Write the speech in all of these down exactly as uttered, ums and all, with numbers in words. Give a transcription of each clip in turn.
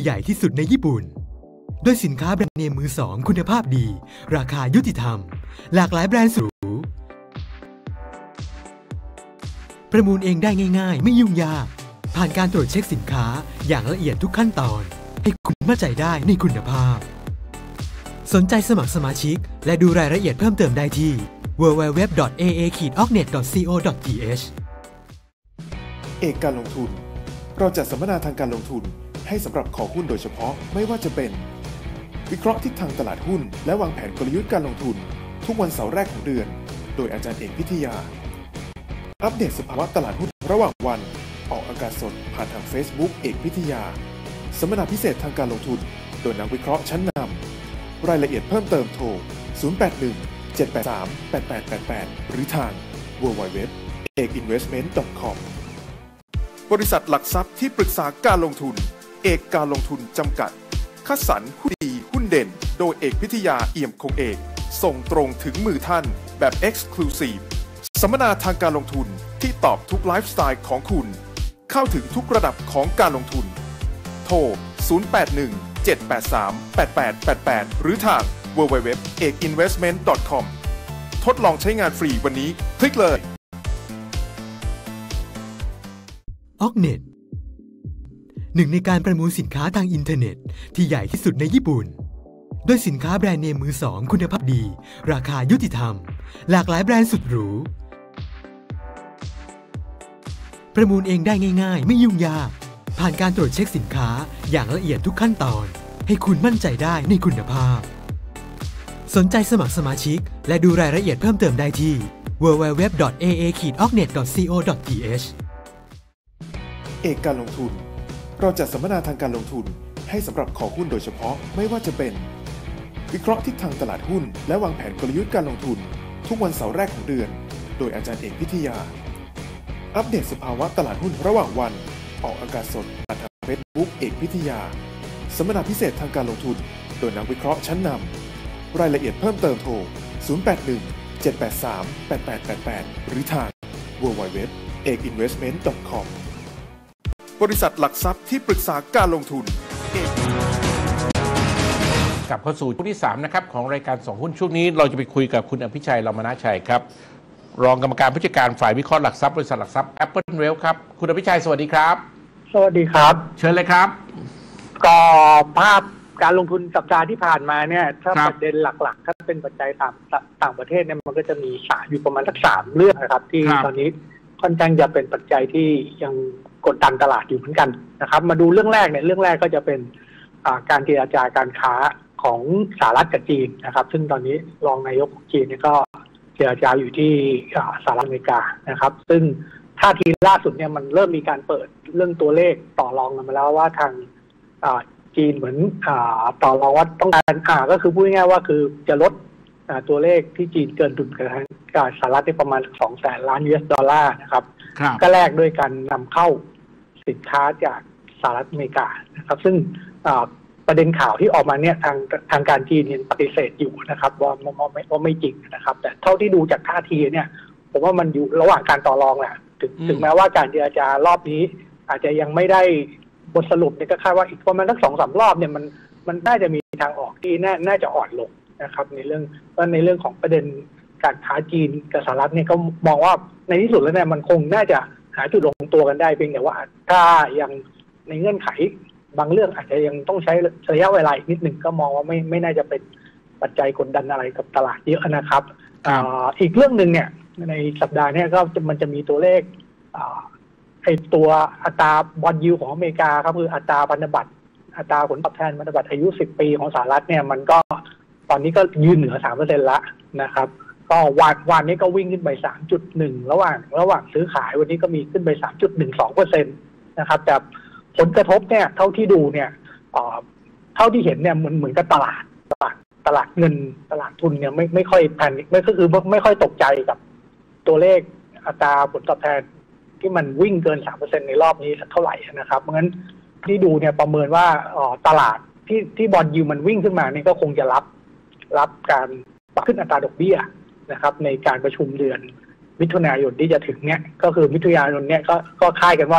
ใหญ่ที่สุดในญี่ปุ่นด้วยสินค้าแบรนด์เนมมือสองคุณภาพดีราคายุติธรรมหลากหลายแบรนด์สูงประมูลเองได้ง่ายๆไม่ยุ่งยากผ่านการตรวจเช็คสินค้าอย่างละเอียดทุกขั้นตอนให้คุณมั่นใจได้ในคุณภาพสนใจสมัครสมาชิกและดูรายละเอียดเพิ่มเติมได้ที่ ดับเบิลยู ดับเบิลยู ดับเบิลยู ดอท เอ เอ ออกเน็ต ดอท ซี โอ ดอท ที เอชเอกการลงทุนเราจัดสัมมนาทางการลงทุนให้สำหรับคอหุ้นโดยเฉพาะไม่ว่าจะเป็นวิเคราะห์ทิศทางตลาดหุ้นและวางแผนกลยุทธ์การลงทุนทุกวันเสาร์แรกของเดือนโดยอาจารย์เอกพิทยาอัปเดตสภาวะตลาดหุ้นระหว่างวันออกอากาศสดผ่านทาง Facebook เอกพิทยาสัมมนาพิเศษทางการลงทุนโดยนักวิเคราะห์ชั้นนำรายละเอียดเพิ่มเติมโทรศูนย์ แปด หนึ่ง เจ็ด แปด สาม แปด แปด แปด แปดหรือทาง ดับเบิลยู ดับเบิลยู ดับเบิลยู ดอท เอก อินเวสท์เมนต์ ดอท คอม บริษัทหลักทรัพย์ที่ปรึกษาการลงทุนเอกการลงทุนจำกัดคัดสรรหุ้นดีหุ้นเด่นโดยเอกพิทยาเอี่ยมคงเอกส่งตรงถึงมือท่านแบบ Exclusive สัมมนาทางการลงทุนที่ตอบทุกไลฟ์สไตล์ของคุณเข้าถึงทุกระดับของการลงทุนโทรศูนย์ แปด หนึ่ง เจ็ด แปด สาม แปด แปด แปด แปดหรือทาง ดับเบิลยู ดับเบิลยู ดับเบิลยู ดอท เอก อินเวสท์เมนต์ ดอท คอม ทดลองใช้งานฟรีวันนี้คลิกเลยออกเน็ตหนึ่งในการประมูลสินค้าทางอินเทอร์เน็ตที่ใหญ่ที่สุดในญี่ปุ่นด้วยสินค้าแบรนด์เนมมือสองคุณภาพดีราคายุติธรรมหลากหลายแบรนด์สุดหรูประมูลเองได้ง่ายๆไม่ยุ่งยากผ่านการตรวจเช็คสินค้าอย่างละเอียดทุกขั้นตอนให้คุณมั่นใจได้ในคุณภาพสนใจสมัครสมาชิกและดูรายละเอียดเพิ่มเติมได้ที่ ดับเบิลยู ดับเบิลยู ดับเบิลยู ดอท เอ เอ ออกเน็ต ดอท ซี โอ ดอท ที เอชเอกการลงทุนเราจัดสัมมนาทางการลงทุนให้สำหรับคอหุ้นโดยเฉพาะไม่ว่าจะเป็นวิเคราะห์ทิศทางตลาดหุ้นและวางแผนกลยุทธ์การลงทุนทุกวันเสาร์แรกของเดือนโดยอาจารย์เอกพิทยาอัปเดตสภาวะตลาดหุ้นระหว่างวันออกอากาศสดผ่านทาง Facebook เอกพิทยาสัมมนาพิเศษทางการลงทุนโดยนักวิเคราะห์ชั้นนำรายละเอียดเพิ่มเติมโทรศูนย์ แปด หนึ่ง เจ็ด แปด สาม แปด แปด แปด แปดหรือทาง ดับเบิลยู ดับเบิลยู ดับเบิลยู ดอท เอก อินเวสท์เมนต์ ดอท คอม บริษัทหลักทรัพย์ที่ปรึกษาการลงทุนกลับเข้าสู่ช่วงที่สามนะครับของรายการสองหุ้นช่วงนี้เราจะไปคุยกับคุณอภิชัย รามนาชัยครับรองกรรมการผู้จัดการฝ่ายวิเคราะห์หลักทรัพย์บริษัทหลักทรัพย์ Apple Wealth ครับคุณอภิชัยสวัสดีครับสวัสดีครับเชิญเลยครับก็ภาพการลงทุนสัปดาห์ที่ผ่านมาเนี่ยถ้าประเด็นหลักๆถ้าเป็นปัจจัยต่างต่างประเทศเนี่ยมันก็จะมีสามอยู่ประมาณสักสามเรื่องนะครับที่ตอนนี้ค่อนข้างจะเป็นปัจจัยที่ยังกดดันตลาดอยู่เหมือนกันนะครับมาดูเรื่องแรกเนี่ยเรื่องแรกก็จะเป็นการเจรจาการค้าของสหรัฐกับจีนนะครับซึ่งตอนนี้รองนายกของจีนเนี่ยก็เจรจาอยู่ที่สหรัฐอเมริกานะครับซึ่งท่าทีล่าสุดเนี่ยมันเริ่มมีการเปิดเรื่องตัวเลขต่อรองกันมาแล้วว่าทางจีนเหมือนต่อรองว่าต้องการอ่าก็คือพูดง่ายๆว่าคือจะลดตัวเลขที่จีนเกินดุลกับสหรัฐได้ประมาณสองแสนล้าน ยู เอส ดอลลาร์นะครับก็แลกด้วยการนำเข้าสินค้าจากสหรัฐอเมริกานะครับซึ่งประเด็นข่าวที่ออกมาเนี่ยทางทางการจีนยังปฏิเสธอยู่นะครับว่าว่าไม่ว่าไม่จริงนะครับแต่เท่าที่ดูจากท่าทีเนี่ยผมว่ามันอยู่ระหว่างการต่อรองแหละถึงถึงแม้ว่าการเจรจารอบนี้อาจจะยังไม่ได้บทสรุปเนี่ยก็คาดว่าอีกประมาณสักสองสามรอบเนี่ยมันมันน่าจะมีทางออกที่น่าน่าจะอ่อนลงนะครับในเรื่องว่าในเรื่องของประเด็นการค้าจีนกับสหรัฐเนี่ยก็มองว่าในที่สุดแล้วเนี่ยมันคงน่าจะหาจุดลงตัวกันได้เพียงแต่ว่าถ้ายังในเงื่อนไขบางเรื่องอาจจะยังต้องใช้ระยะเวลาอีกนิดหนึ่งก็มองว่าไม่ไม่น่าจะเป็นปัจจัยกดดันอะไรกับตลาดเยอะนะครับ อ, อีกเรื่องหนึ่งเนี่ยในสัปดาห์นี้ก็มันจะมีตัวเลขไอตัวอัตราบอนด์ยิลด์ของอเมริกาครับคืออัตราพันธบัตรอัตราผลตอบแทนพันธบัตรอายุสิบปีของสหรัฐเนี่ยมันก็ตอนนี้ก็ยืนเหนือ สามเปอร์เซ็นต์ ละนะครับก็วันวันนี้ก็วิ่งขึ้นไป สามจุดหนึ่ง ระหว่างระหว่างซื้อขายวันนี้ก็มีขึ้นไป สามจุดหนึ่งสองเปอร์เซ็นต์ นะครับแต่ผลกระทบเนี่ยเท่าที่ดูเนี่ยเท่าที่เห็นเนี่ยเหมือนเหมือนกับตลาดตลาดตลาดเงินตลาดทุนเนี่ยไม่ไม่ค่อยแพนิคไม่ก็คือไม่ค่อยตกใจกับตัวเลขอัตราผลตอบแทนที่มันวิ่งเกิน สามเปอร์เซ็นต์ ในรอบนี้สักเท่าไหร่นะครับเพราะงั้นที่ดูเนี่ยประเมินว่าตลาดที่ที่บอนด์ยิลด์มันวิ่งขึ้นมานี่ก็คงจะรับรับการปรับขึ้นอัตราดอกเบี้ยนะครับในการประชุมเดือนมิถุนายนที่จะถึงเนี่ยก็คือมิถุนายนเนี่ยก็ก็คาดกันว่า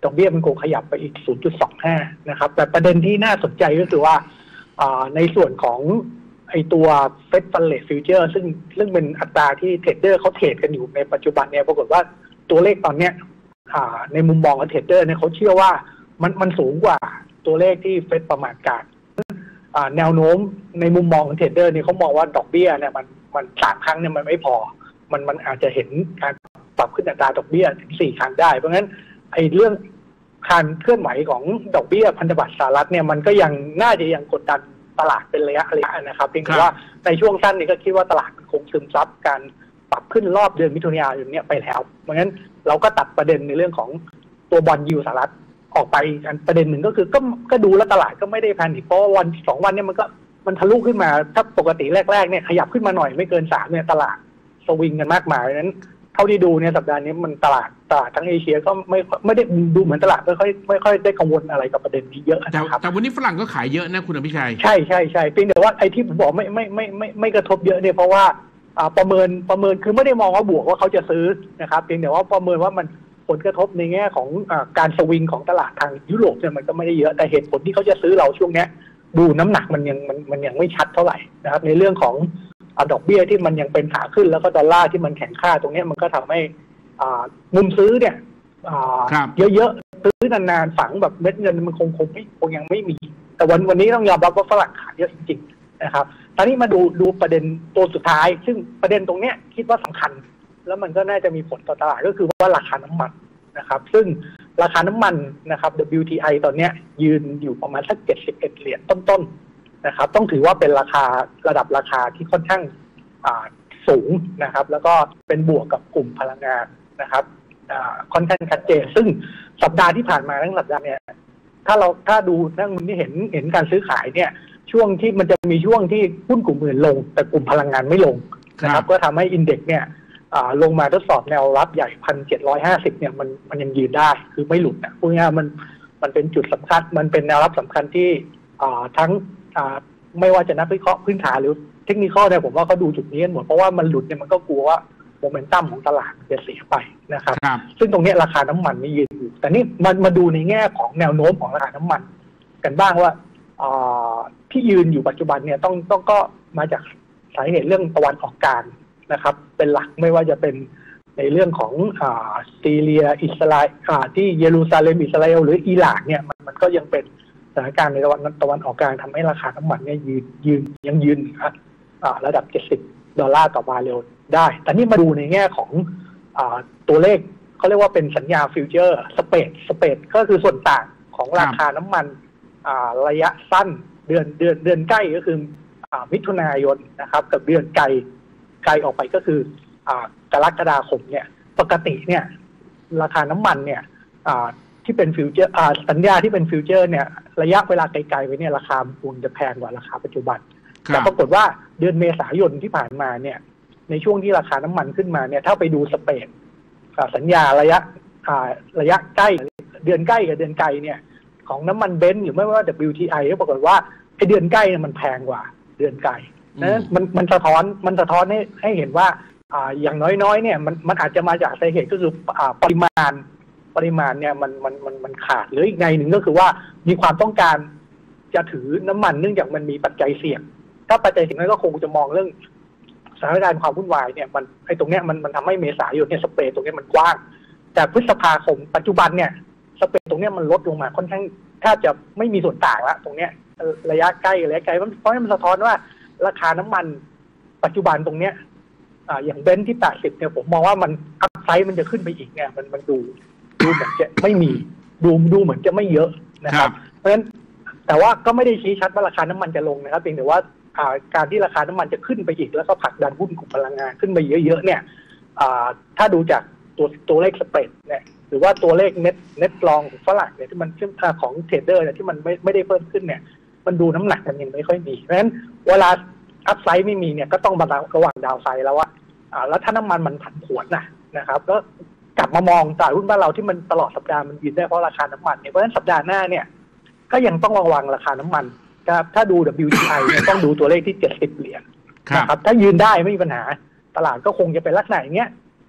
ดอกเบี้ยมันคงขยับไปอีก ศูนย์จุดสองห้า นะครับแต่ประเด็นที่น่าสนใจก็คือว่าในส่วนของไอตัว Fed Fund Rate Future ซึ่งซึ่งเป็นอัตราที่เทรดเดอร์เขาเทรดกันอยู่ในปัจจุบันเนี่ยปรากฏว่าตัวเลขตอนเนี้ยในมุมมองของเทรดเดอร์เนี่ยเขาเชื่อว่ามันมันสูงกว่าตัวเลขที่เฟดประมาณการแนวโน้มในมุมมองของเทรดเดอร์เนี่ยเขามองว่าดอกเบี้ยเนี่ยมันมันสามครั้งเนี่ยมันไม่พอมันมันอาจจะเห็นการปรับขึ้นอัตราดอกเบี้ยถึงสี่ครั้งได้เพราะงั้นไอ้เรื่องการเคลื่อนไหวของดอกเบี้ยพันธบัตรสหรัฐเนี่ยมันก็ยังน่าจะยังกดดันตลาดเป็นระยะระยะนะครับเพียงแต่ว่าในช่วงสั้นนี้ก็คิดว่าตลาดคงซึมซับการปรับขึ้นรอบเดือนมิถุนายนอย่างนี้ไปแล้วเพราะงั้นเราก็ตัดประเด็นในเรื่องของตัวบอนด์ยิลด์สหรัฐออกไปอันประเด็นหนึ่งก็คือก็ก็ดูแล้วตลาดก็ไม่ได้แพนิคเพราะว่าวันสองวันเนี่ยมันก็มันทะลุขึ้นมาถ้าปกติแรกๆเนี่ยขยับขึ้นมาหน่อยไม่เกินสามเนี่ยตลาดสวิงกันมากมายนั้นเท่าที่ดูเนี่ยสัปดาห์นี้มันตลาดตลาดทั้งเอเชียก็ไม่ไม่ได้ดูเหมือนตลาดไม่ค่อยไม่ค่อยได้กังวลอะไรกับประเด็นนี้เยอะนะครับแต่วันนี้ฝรั่งก็ขายเยอะนะคุณอภิชัยใช่ใช่ใช่เพียงแต่ว่าไอ้ที่ผมบอกไม่ไม่ไม่ไม่ไม่กระทบเยอะเนี่ยเพราะว่าประเมินประเมินคือไม่ได้มองว่าบวกว่าเขาจะซื้อนะครับเพียงแต่ว่าประเมินว่ามันผลกระทบในแง่ของการสวิงของตลาดทางยุโรปเนี่ยมันก็ไม่ได้เยอะแต่เหตุผลที่เขาจะซื้อเราช่วงนี้ดูน้ำหนักมันยังมันมันยังไม่ชัดเท่าไหร่นะครับในเรื่องของดอกเบี้ยที่มันยังเป็นขาขึ้นแล้วก็ดอลลาร์ที่มันแข็งค่าตรงนี้มันก็ทำให้มุมซื้อเนี่ยเยอะๆซื้อนานๆฝังแบบเม็ดเงินมันคงคงไม่คงยังไม่มีแต่วันวันนี้ต้องยอมรับว่าฝรั่งขายเยอะจริงๆนะครับตอนนี้มาดูดูประเด็นตัวสุดท้ายซึ่งประเด็นตรงนี้คิดว่าสำคัญแล้วมันก็น่าจะมีผลต่อตลาดก็คือว่าราคาน้ำมันนะครับซึ่งราคาน้ำมันนะครับ ดับเบิลยู ที ไอ ตอนนี้ยืนอยู่ประมาณสักเจ็ดสิบเอ็ดเหรียญต้นๆนะครับต้องถือว่าเป็นราคาระดับราคาที่ค่อนข้างสูงนะครับแล้วก็เป็นบวกกับกลุ่มพลังงานนะครับค่อนข้างชัดเจนซึ่งสัปดาห์ที่ผ่านมาทั้งสัปดาห์เนี่ยถ้าเราถ้าดูนั่งที่เห็นเห็นการซื้อขายเนี่ยช่วงที่มันจะมีช่วงที่หุ้นกลุ่มอื่นลงแต่กลุ่มพลังงานไม่ลงนะครับก็ทำให้อินเด็กซ์เนี่ยลงมาทดสอบแนวรับใหญ่ หนึ่งพันเจ็ดร้อยห้าสิบ เนี่ยมันมันยังยืนได้คือไม่หลุดนะพูดง่ายๆมันมันเป็นจุดสำคัญมันเป็นแนวรับสำคัญที่ทั้งไม่ว่าจะนักวิเคราะห์พื้นฐานหรือเทคนิคเนี่ยผมว่าเขาดูจุดนี้กันหมดเพราะว่ามันหลุดเนี่ยมันก็กลัวว่าโมเมนตัมของตลาดจะเสียไปนะครับซึ่งตรงนี้ราคาน้ำมันไม่ยืนอยู่แต่นี่มันมาดูในแง่ของแนวโน้มของราคาน้ำมันกันบ้างว่าที่ยืนอยู่ปัจจุบันเนี่ยต้องต้องก็มาจากสาเหตุเรื่องตะวันออกกลางนะครับเป็นหลักไม่ว่าจะเป็นในเรื่องของอ่าซีเรียอิสราเอลอ่าที่เยรูซาเล็มอิสราเอลหรืออิหร่านเนี่ยมันมันก็ยังเป็นสถานการณ์ในตะวันตะวันออกกลางทำให้ราคาน้ำมันเนี่ยยืนยืนยังยืนครับอ่าระดับเจ็ดสิบดอลลาร์ต่อบาร์เรลได้แต่นี่มาดูในแง่ของอ่าตัวเลขเขาเรียกว่าเป็นสัญญาฟิวเจอร์สเปรดสเปรดก็คือส่วนต่างของราคาน้ำมันอ่าระยะสั้นเดือนเดือนเดือนใกล้ก็คืออ่ามิถุนายนนะครับกับเดือนไกลไกลออกไปก็คือกรกฎาคมเนี่ยปกติเนี่ยราคาน้ำมันเนี่ยที่เป็นฟิวเจอร์สัญญาที่เป็นฟิวเจอร์เนี่ยระยะเวลาไกลๆไปเนี่ยราคาควรจะแพงกว่าราคาปัจจุบันแต่ปรากฏว่าเดือนเมษายนที่ผ่านมาเนี่ยในช่วงที่ราคาน้ำมันขึ้นมาเนี่ยถ้าไปดูสเปรดสัญญาระยะระยะใกล้เดือนใกล้กับเดือนไกลเนี่ยของน้ำมันเบนซ์หรือไม่ว่า ดับเบิลยู ที ไอ ก็ปรากฏว่าไอเดือนใกล้เนี่ยมันแพงกว่าเดือนไกลนะมันมันสะท้อนมันสะท้อนให้ให้เห็นว่าอ่าอย่างน้อยๆเนี่ยมันมันอาจจะมาจากสาเหตุก็คืออ่าปริมาณปริมาณเนี่ยมันมันมันมันขาดหรืออีกในหนึ่งก็คือว่ามีความต้องการจะถือน้ำมันเนื่องจากมันมีปัจจัยเสี่ยงถ้าปัจจัยเสี่ยงนั้นก็คงจะมองเรื่องสถานการณ์ความวุ่นวายเนี่ยมันไอ้ตรงเนี้ยมันมันทำให้เมษายนเนี่ยสเปรดตรงนี้มันกว้างแต่พฤษภาคมปัจจุบันเนี่ยสเปรดตรงเนี้ยมันลดลงมาค่อนข้างแทบจะไม่มีส่วนต่างละตรงเนี้ยระยะใกล้ระยะไกลเพราะฉะนั้นมันสะท้อนว่าราคาน้ำมันปัจจุบันตรงเนี้ยอ่าอย่างเบนซ์ที่แปดสิบเนี่ยผมมองว่ามันอัพไซด์มันจะขึ้นไปอีกเนี่ยมันมันดูดูเหมือนจะไม่มีดูดูเหมือนจะไม่เยอะนะครับเพราะฉะนั้นแต่ว่าก็ไม่ได้ชี้ชัดว่าราคาน้ำมันจะลงนะครับเพียงแต่ว่าอ่าการที่ราคาน้ำมันจะขึ้นไปอีกแล้วก็ผลักดันหุ้นกลุ่มพลังงานขึ้นไปเยอะๆเนี่ยอ่าถ้าดูจากตัวตัวเลขสเปรดเนี่ยหรือว่าตัวเลขเน็ตเน็ตลองของฝรั่งเนี่ยที่มันขึ้นของเทรดเดอร์เนี่ยที่มันไม่ไม่ได้เพิ่มขึ้นเนี่ยมันดูน้ำหนักกันยังไม่ค่อยมีเพราะฉะนั้นเวลาอัพไซด์ไม่มีเนี่ยก็ต้องมาระหว่างดาวไซด์แล้วว่าอ่าแล้วถ้าน้ำมันมันผันผวนนะนะครับก็กลับมามองตลาดหุ้นบ้านเราที่มันตลอดสัปดาห์มันยืนได้เพราะราคาน้ำมันเนี่ยเพราะฉะนั้นสัปดาห์หน้าเนี่ยก็ยังต้องระวังราคาน้ำมันครับถ้าดู ดับเบิลยู ที ไอ เนี่ยต้องดูตัวเลขที่เจ็ดสิบเหรียญนะครับถ้ายืนได้ไม่มีปัญหาตลาดก็คงจะเป็นลักษณะอย่างเงี้ย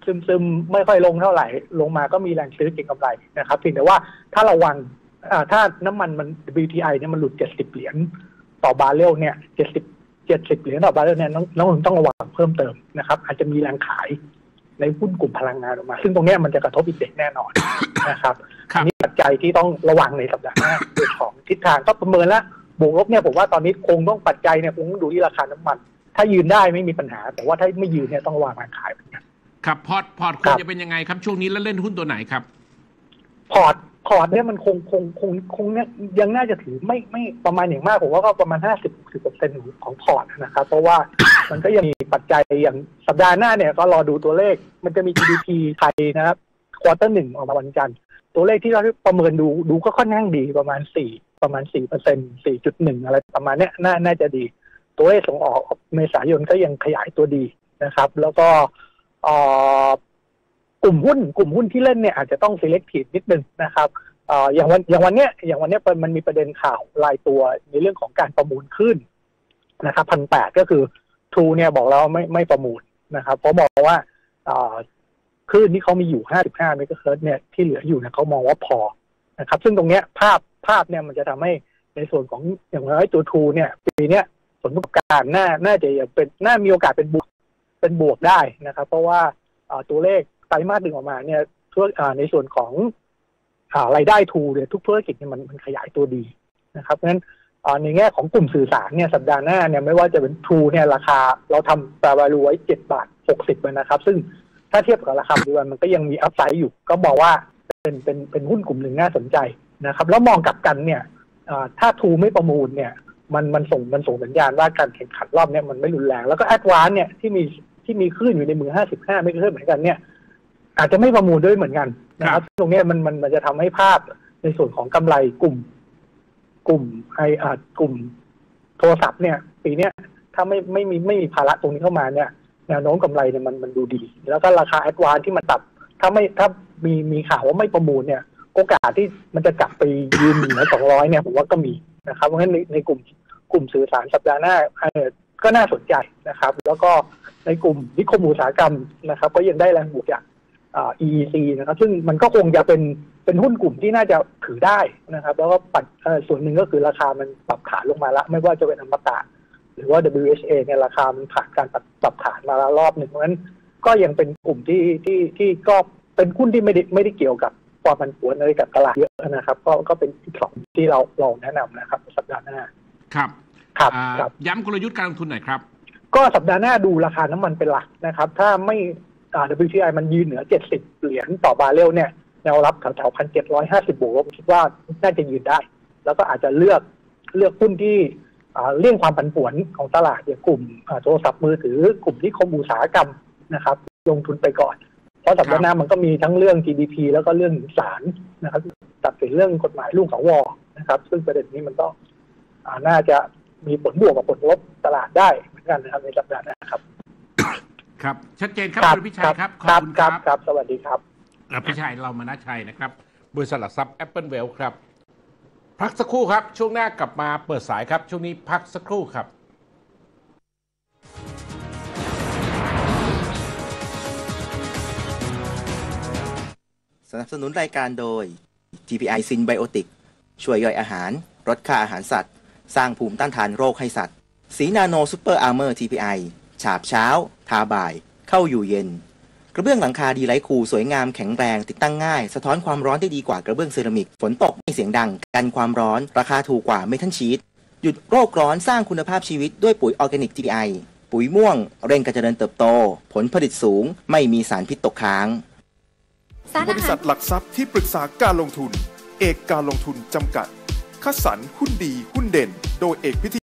ซึมซึมไม่ค่อยลงเท่าไหร่ลงมาก็มีแรงซื้อเก็งกำไรนะครับเพียงแต่ว่าถ้าระวังถ้าน้ำมันมัน ดับเบิลยู ที ไอ เนี่ยมันหลุดเจ็ดสิบเหรียญต่อบาร์เรลเนี่ยเจ็ดสิบ เจ็ดสิบเหรียญต่อบาร์เรลเนี่ยน้องๆต้องระวังเพิ่มเติมนะครับอาจจะมีแรงขายในหุ้นกลุ่มพลังงานออกมาซึ่งตรงนี้มันจะกระทบอินเด็กซ์แน่นอนนะครับนี่ปัจจัยที่ต้องระวังในสัปดาห์หน้าเรื่องของทิศทางก็ประเมินแล้วบวกลบเนี่ยผมว่าตอนนี้คงต้องปัจจัยเนี่ยคงต้องดูที่ราคาน้ำมันถ้ายืนได้ไม่มีปัญหาแต่ว่าถ้าไม่ยืนเนี่ยต้องระวังการขายเหมือนกันครับพอร์ตพอร์ตควรจะเป็นยังไงครับช่วงนี้แล้วเล่นหุ้นตัวไหนครับพอร์ตพอร์ตเนี่ยมันคงคงคงคงเนี่ยยังน่าจะถือไม่ไม่ประมาณอย่างมากผมว่าก็ประมาณ ห้าสิบถึงหกสิบเปอร์เซ็นต์ ของพอร์ตนะครับเพราะว่ามันก็ยังมีปัจจัยอย่างสัปดาห์หน้าเนี่ยก็รอดูตัวเลขมันจะมี จี ดี พี ไทยนะครับควอเตอร์หนึ่งออกมาวันจันทร์ตัวเลขที่เราประเมินดูดูก็ค่อนข้างดีประมาณสี่ประมาณ สี่เปอร์เซ็นต์ สี่จุดหนึ่ง อะไรประมาณเนี้ยน่าน่าจะดีตัวเลขส่งออกเมษายนก็ยังขยายตัวดีนะครับแล้วก็กลุ่มหุ้นกลุ่มหุ้นที่เล่นเนี่ยอาจจะต้อง selective นิดนึงนะครับอย่างวันอย่างวันเนี้ยอย่างวันเนี้ยมันมีประเด็นข่าวรายตัวในเรื่องของการประมูลขึ้นนะครับพันแปดก็คือทูเนี่ยบอกแล้วไม่ไม่ประมูลนะครับเพราะมองว่าคลื่นที่เขามีอยู่ห้าสิบห้าเมกะเฮิรตซ์เนี่ยที่เหลืออยู่เนี่ยเขามองว่าพอนะครับซึ่งตรงเนี้ยภาพภาพเนี่ยมันจะทำให้ในส่วนของอย่างน้อยตัวทูเนี่ยปีเนี้ยผลประกอบการน่าน่าจะเป็นน่ามีโอกาสเป็นบวกเป็นบวกได้นะครับเพราะว่าตัวเลขไตรมาสหนึ่งออกมาเนี่ยทั่วในส่วนของรายได้ทูเนี่ยทุกธุรกิจเนี่ยมันมันขยายตัวดีนะครับเพราะฉะนั้นในแง่ของกลุ่มสื่อสารเนี่ยสัปดาห์หน้าเนี่ยไม่ว่าจะเป็นทูเนี่ยราคาเราทำแปรวาลูไว้เจ็ดบาทหกสิบนะครับซึ่งถ้าเทียบกับราคาปัจจุบันมันก็ยังมีอัพไซด์อยู่ก็บอกว่าเป็นเป็นเป็นหุ้นกลุ่มหนึ่งน่าสนใจนะครับแล้วมองกลับกันเนี่ยถ้าทูไม่ประมูลเนี่ยมันมันส่งมันส่งสัญญาณว่าการแข่งขันรอบนี้มันไม่รุนแรงแล้วก็แอดวานซ์เนี่ยที่มีที่มีคลื่นอยู่ในมือห้าสิบห้าไม่เกินเหมือนกันเนี่ยอาจจะไม่ประมูลด้วยเหมือนกันนะครับตรงนี้มันมันมันจะทำให้ภาพในส่วนของกำไรกลุ่มกลุ่มไออ่ากลุ่มโทรศัพท์เนี่ยปีนี้ถ้าไม่ไม่มีไม่มีภาระตรงนี้เข้ามาเนี่ยแนวโน้มกำไรเนี่ยมันมันดูดีแล้วก็ราคาแอดวานซ์ที่มันตัดถ้าไม่ถ้ามีมีข่าวว่าไม่ประมูลเนี่ยโอกาสที่มันจะกลับไปยืนเหนือสองร้อยเนี่ยผมว่าก็มีนะครับเพราะฉะนั้นในในกลุ่มกลุ่มสื่อสารสัปดาห์หน้าก็น่าสนใจนะครับแล้วก็ในกลุ่มนิคมอุตสาหกรรมนะครับก็ยังได้แรงบวกจาก อี อี ซี นะครับซึ่งมันก็คงจะเป็นเป็นหุ้นกลุ่มที่น่าจะถือได้นะครับแล้วก็ปัดส่วนหนึ่งก็คือราคามันปรับฐานลงมาละไม่ว่าจะเป็นอมตะหรือว่า ดับเบิลยู เอช เอ เนี่ยราคามันผ่านการปรับปรับฐานมาแล้วรอบหนึ่งเพราะฉะนั้นก็ยังเป็นกลุ่มที่ที่ที่ก็เป็นหุ้นที่ไม่ได้ไม่ได้เกี่ยวกับความผันผวนอะไรกับตลาดเยอะนะครับก็ก็เป็นที่สองที่เราเราแนะนำนะครับสัปดาห์หน้าครับครับครับย้ำกลยุทธ์การลงทุนหน่อยครับก็สัปดาห์หน้าดูราคาน้ำมันเป็นหลักนะครับถ้าไม่ ดับเบิลยู ที ไอ มันยืนเหนือเจ็ดสิบเหรียญต่อบาร์เรลเนี่ยแนวรับแถวๆ หนึ่งพันเจ็ดร้อยห้าสิบ บวกผมคิดว่าน่าจะยืนได้แล้วก็อาจจะเลือกเลือกหุ้นที่เลี่ยงความผันผวนของตลาดอย่างกลุ่มโทรศัพท์มือถือกลุ่มนิคมอุตสาหกรรมนะครับลงทุนไปก่อนเพราะสัปดาห์หน้ามันก็มีทั้งเรื่อง จี ดี พี แล้วก็เรื่องศาลนะครับตัดสินเรื่องกฎหมายลูกสวนะครับซึ่งประเด็นนี้มันก็น่าจะมีผลบวกกับผลลบตลาดได้เหมือนกันนะครับในสัปดาห์หน้าครับครับชัดเจนครับคุณพิชัยครับขอบคุณครับครับสวัสดีครับพิชัยเรามานะชัยนะครับบริษัทหลักทรัพย์ Apple Wealth ครับพักสักครู่ครับช่วงหน้ากลับมาเปิดสายครับช่วงนี้พักสักครู่ครับสนับสนุนรายการโดย ที พี ไอ Synbiotic ช่วยย่อยอาหารลดค่าอาหารสัตว์สร้างภูมิต้านทานโรคให้สัตว์สีนาโนซูเปอร์อาร์เมอร์ ที พี ไอ ฉาบเช้าทาบ่ายเข้าอยู่เย็นกระเบื้องหลังคาดีไลท์คูลสวยงามแข็งแรงติดตั้งง่ายสะท้อนความร้อนได้ดีกว่ากระเบื้องเซรามิกฝนตกไม่เสียงดังกันความร้อนราคาถูกกว่าเมทัลชีทหยุดโรคร้อนสร้างคุณภาพชีวิตด้วยปุ๋ยออร์แกนิก ที พี ไอ ปุ๋ยม่วงเร่งการเจริญเติบโตผลผลิตสูงไม่มีสารพิษตกค้างบริษัทหลักทรัพย์ที่ปรึกษาการลงทุนเอกการลงทุนจำกัดคัดสรรหุ้นดีหุ้นเด่นโดยเอกพิธี